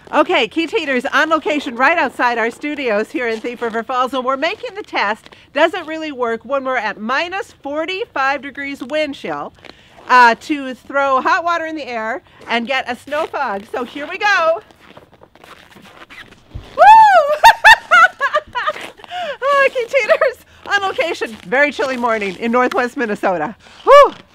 Okay, Keith Heater's on location right outside our studios here in Thief River Falls, and we're making the test. Does it really work when we're at minus 45 degrees wind chill to throw hot water in the air and get a snow fog? So here we go. Woo! Oh, Keith Heater's on location. Very chilly morning in northwest Minnesota. Whew.